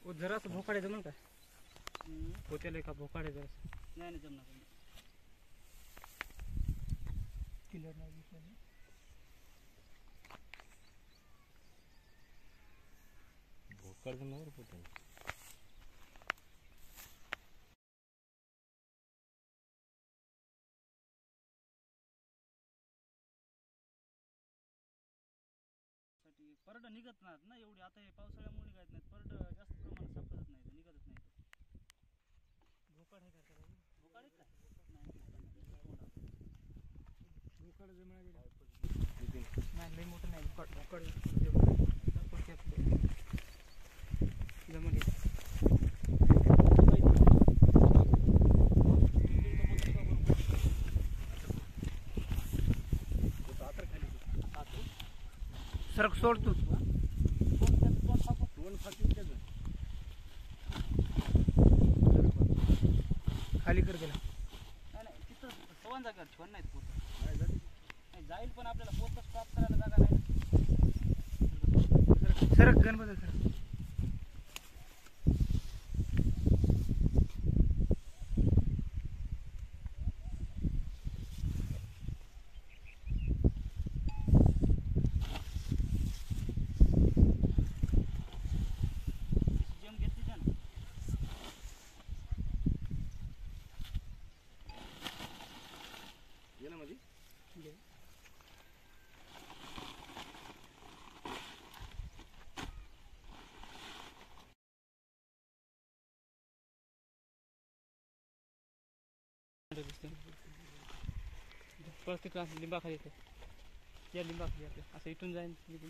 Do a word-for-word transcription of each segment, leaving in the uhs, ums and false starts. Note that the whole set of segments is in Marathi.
वो जरा सा भोकाडे जमन का पोतेले का भोकाडे जरा नाही नाही जमणार किलर नाही दिसलं भोकाड जमणार पोते परड निघत नाहीत ना एवढी आता हे पावसाळ्यामुळे निघत नाहीत परड जास्त प्रमाणात सापडत नाही निघतच नाही भोकाड आहे का भोकाड आहे का भोकाड जमणार नाही लय मोठं नाही भोकाड भोकाड जमली सरक सोड तू खाली कर गेला नाही नाही तिथं सवन जागेवर ठेवून नाहीत पोत नाही जाईल पण आपल्याला पोत स्टॉप करायला जागा नाही सरक गणपती सर परत लिंबा खाली येते या लिंबा खाली आपल्या असं इथून जाईन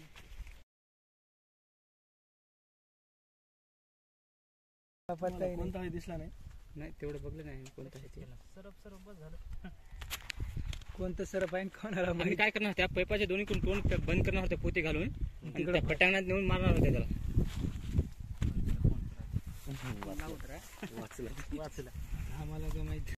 कोणताही दिसला नाही नाही तेवढं बघलं नाही कोणतं आहे ते सरप सरप बस झालं कोणतं सरप आहे कोणाला आम्ही काय करणार त्या पैपाच्या दोन्ही कोण तोंड बंद करणार होते पोते घालून आणि त्या फटांगणात नेऊन मारणार होते त्याला वाचला वाचला आम्हाला माहिती